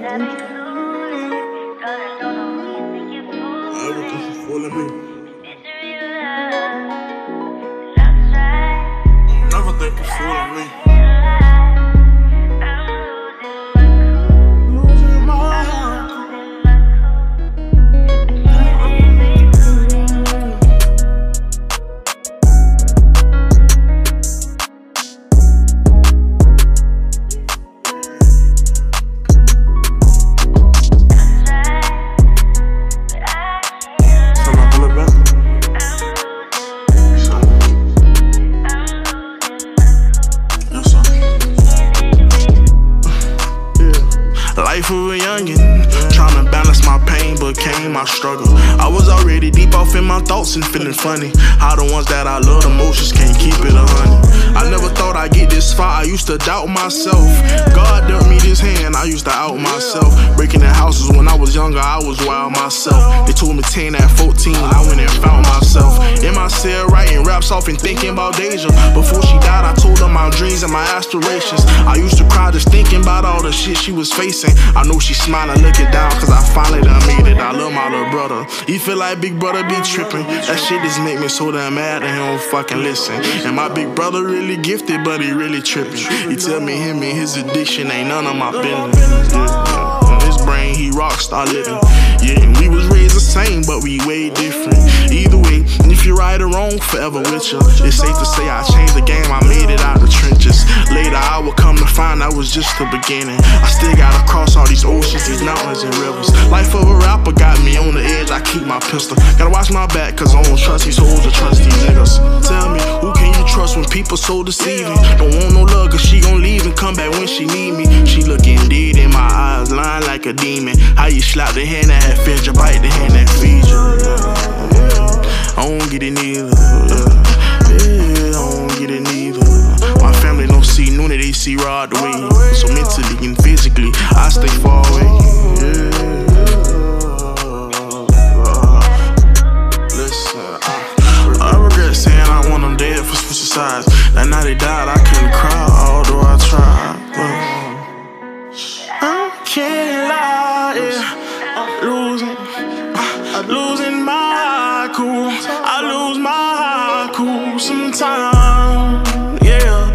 Fooling me. Never think you're fooling me. Losing my life of a youngin', tryna balance my pain, but came my struggle. I was already deep off in my thoughts and feeling funny. How the ones that I love the most can't keep it 100. I never thought I'd get this far, I used to doubt myself. God dealt me this hand, I used to out myself. Breaking in houses when I was younger, I was wild myself. They told me 10 at 14, I went and found myself. In my cell writing raps off and thinking about Deja. Before she died, I told her my dreams and my aspirations. I used to cry just thinking about all the shit she was facing. I know she smiling, looking down, cause I finally done made it. I love my little brother. He feel like big brother be tripping. That shit just make me so damn mad that he don't fucking listen. And my big brother really gifted, but he really tripping. He tell me him and his addiction ain't none of my business. In his brain, he rockstar living. Yeah, and we was raised the same, but we way different. Either way, if you're right or wrong, forever with you. It's safe to say I changed the game, I made it out the trenches. Later I would come to find that was just the beginning. I still gotta cross all these oceans, these mountains and rivers. Life of a rapper got me on the edge, I keep my pistol. Gotta watch my back, cause I don't trust these hoes or trust these niggas. Tell me, who can you trust when people so deceiving? Don't want no love, cause she gon' leave and come back when she need me. She looking dead in my eyes, lying like a demon. How you slap the hand that fed you, bite the hand that feeds you. I don't get it neither. I don't get it neither. My family don't see Noonie, they see Rod the way. So mentally and physically, I stay far away. Listen, I regret saying I want them dead for switching sides. That night they died, I couldn't cry, although I tried. I can't lie, losing my cool. I lose my cool sometimes. Yeah.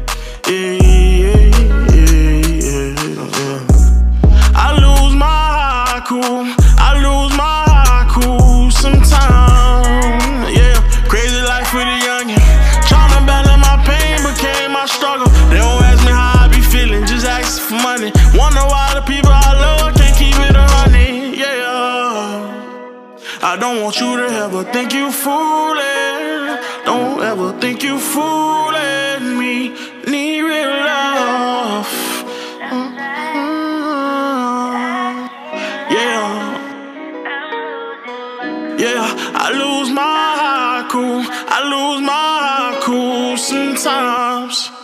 I lose my cool. I lose my cool sometimes. Yeah. Crazy life for the youngin'. Tryna balance my pain became my struggle. They don't ask me how I be feeling, just ask for money. Wonder why the people I love can't keep it 100. Yeah. I don't want you to ever think you fooling. Don't ever think you fooling me. Need real love. Yeah. Yeah, I lose my cool. I lose my cool sometimes.